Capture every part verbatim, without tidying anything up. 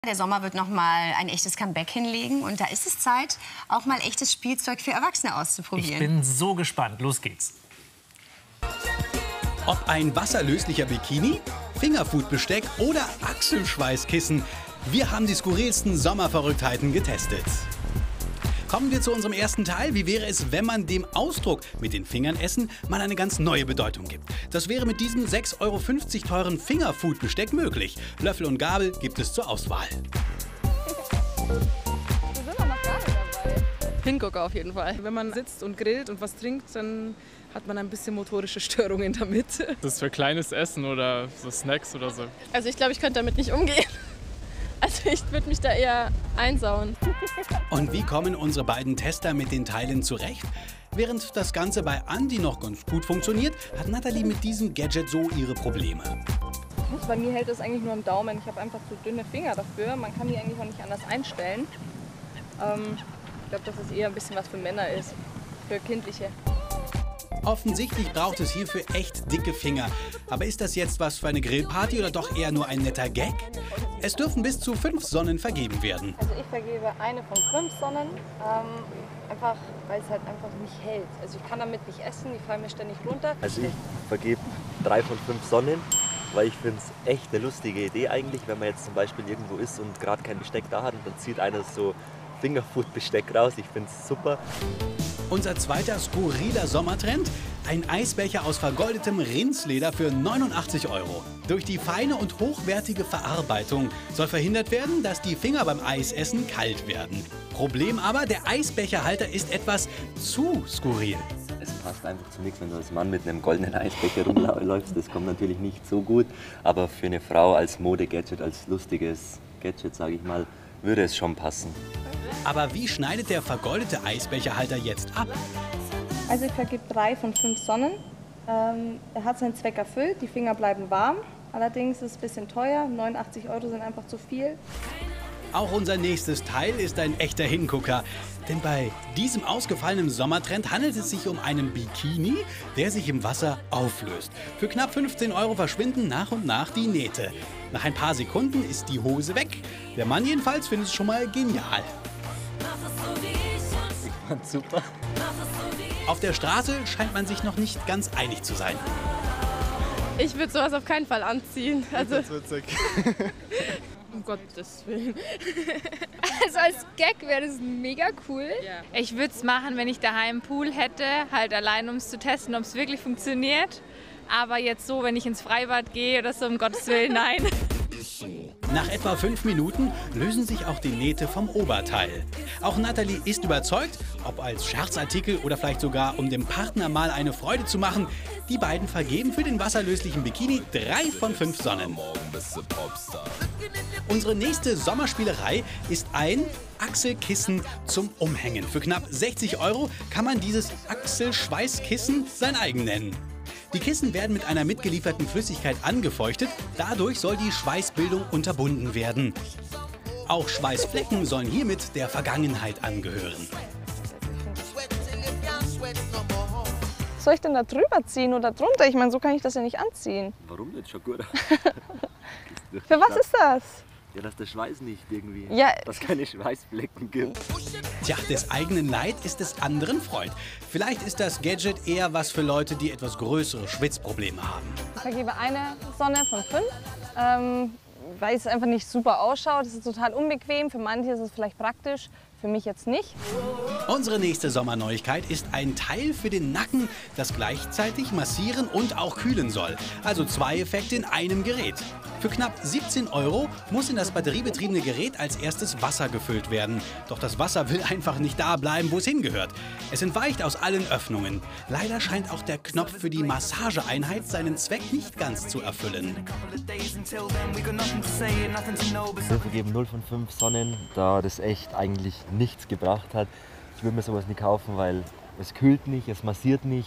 Der Sommer wird noch mal ein echtes Comeback hinlegen und da ist es Zeit, auch mal echtes Spielzeug für Erwachsene auszuprobieren. Ich bin so gespannt. Los geht's. Ob ein wasserlöslicher Bikini, Fingerfood-Besteck oder Achselschweißkissen, wir haben die skurrilsten Sommerverrücktheiten getestet. Kommen wir zu unserem ersten Teil. Wie wäre es, wenn man dem Ausdruck mit den Fingern essen mal eine ganz neue Bedeutung gibt? Das wäre mit diesem sechs Euro fünfzig teuren Fingerfood-Besteck möglich. Löffel und Gabel gibt es zur Auswahl. Hingucker auf jeden Fall. Wenn man sitzt und grillt und was trinkt, dann hat man ein bisschen motorische Störungen damit. Das ist für kleines Essen oder so Snacks oder so. Also ich glaube, ich könnte damit nicht umgehen. Also ich würde mich da eher einsauen. Und wie kommen unsere beiden Tester mit den Teilen zurecht? Während das Ganze bei Andi noch ganz gut funktioniert, hat Nathalie mit diesem Gadget so ihre Probleme. Bei mir hält es eigentlich nur am Daumen. Ich habe einfach zu dünne Finger dafür. Man kann die eigentlich auch nicht anders einstellen. Ähm, ich glaube, dass es eher ein bisschen was für Männer ist, für Kindliche. Offensichtlich braucht es hierfür echt dicke Finger. Aber ist das jetzt was für eine Grillparty oder doch eher nur ein netter Gag? Es dürfen bis zu fünf Sonnen vergeben werden. Also ich vergebe eine von fünf Sonnen, ähm, einfach weil es halt einfach nicht hält. Also ich kann damit nicht essen, die fallen mir ständig runter. Also ich vergebe drei von fünf Sonnen, weil ich finde es echt eine lustige Idee eigentlich, wenn man jetzt zum Beispiel irgendwo ist und gerade kein Besteck da hat und dann zieht einer so Fingerfood-Besteck raus. Ich finde es super. Unser zweiter skurriler Sommertrend: ein Eisbecher aus vergoldetem Rindsleder für neunundachtzig Euro. Durch die feine und hochwertige Verarbeitung soll verhindert werden, dass die Finger beim Eisessen kalt werden. Problem aber, der Eisbecherhalter ist etwas zu skurril. Es passt einfach zu nichts, wenn du als Mann mit einem goldenen Eisbecher rumläufst. Das kommt natürlich nicht so gut, aber für eine Frau als Mode-Gadget, als lustiges Gadget, sage ich mal, würde es schon passen. Aber wie schneidet der vergoldete Eisbecherhalter jetzt ab? Also ich vergebe drei von fünf Sonnen. Ähm, er hat seinen Zweck erfüllt, die Finger bleiben warm. Allerdings ist es ein bisschen teuer, neunundachtzig Euro sind einfach zu viel. Auch unser nächstes Teil ist ein echter Hingucker. Denn bei diesem ausgefallenen Sommertrend handelt es sich um einen Bikini, der sich im Wasser auflöst. Für knapp fünfzehn Euro verschwinden nach und nach die Nähte. Nach ein paar Sekunden ist die Hose weg. Der Mann jedenfalls findet es schon mal genial. Ich fand's super. Auf der Straße scheint man sich noch nicht ganz einig zu sein. Ich würde sowas auf keinen Fall anziehen. Also, Das ist witzig. um Gottes Willen. Also als Gag wäre das mega cool. Ja. Ich würde es machen, wenn ich daheim einen Pool hätte, halt allein, um es zu testen, ob es wirklich funktioniert. Aber jetzt so, wenn ich ins Freibad gehe oder so, um Gottes Willen, nein. Nach etwa fünf Minuten lösen sich auch die Nähte vom Oberteil. Auch Nathalie ist überzeugt, ob als Scherzartikel oder vielleicht sogar um dem Partner mal eine Freude zu machen. Die beiden vergeben für den wasserlöslichen Bikini drei von fünf Sonnen. Unsere nächste Sommerspielerei ist ein Achselkissen zum Umhängen. Für knapp sechzig Euro kann man dieses Achselschweißkissen sein eigen nennen. Die Kissen werden mit einer mitgelieferten Flüssigkeit angefeuchtet. Dadurch soll die Schweißbildung unterbunden werden. Auch Schweißflecken sollen hiermit der Vergangenheit angehören. Soll ich denn da drüber ziehen oder drunter? Ich meine, so kann ich das ja nicht anziehen. Warum nicht? Schon gut. Für was ist das? Ja, dass der Schweiß nicht irgendwie, Ja. dass es keine Schweißflecken gibt. Tja, des eigenen Leid ist des anderen Freud. Vielleicht ist das Gadget eher was für Leute, die etwas größere Schwitzprobleme haben. Ich vergebe eine Sonne von fünf, ähm, weil es einfach nicht super ausschaut. Es ist total unbequem. Für manche ist es vielleicht praktisch, für mich jetzt nicht. Unsere nächste Sommerneuigkeit ist ein Teil für den Nacken, das gleichzeitig massieren und auch kühlen soll. Also zwei Effekte in einem Gerät. Für knapp siebzehn Euro muss in das batteriebetriebene Gerät als erstes Wasser gefüllt werden. Doch das Wasser will einfach nicht da bleiben, wo es hingehört. Es entweicht aus allen Öffnungen. Leider scheint auch der Knopf für die Massageeinheit seinen Zweck nicht ganz zu erfüllen. Wir vergeben null von fünf Sonnen, da das echt eigentlich nichts gebracht hat. Ich würde mir sowas nicht kaufen, weil es kühlt nicht, es massiert nicht.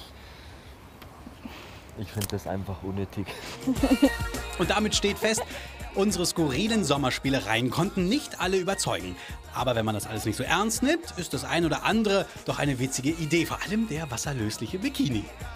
Ich finde das einfach unnötig. Und damit steht fest, unsere skurrilen Sommerspielereien konnten nicht alle überzeugen. Aber wenn man das alles nicht so ernst nimmt, ist das ein oder andere doch eine witzige Idee. Vor allem der wasserlösliche Bikini.